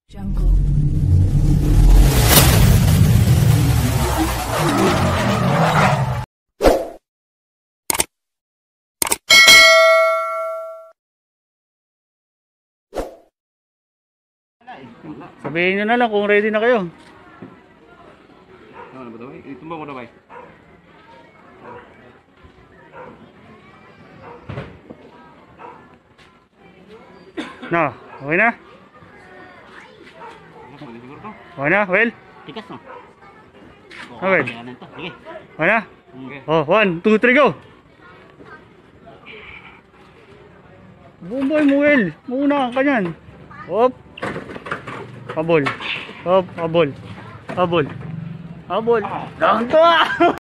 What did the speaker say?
Jungle. Sabihin nyo na lang kung ready na kayo. Ano ba ito? Itumbang mo na ba? No, okay na? Pwede siguro to. Okay na, Well? Tikas no? Okay. Kailangan to. Sige. Okay na? Okay. Oh, 1, 2, 3, go! Bumboy mo, Well. Muna ka kanyan. Hop. Pabol. Hop, pabol. Pabol. Pabol. Down to ah!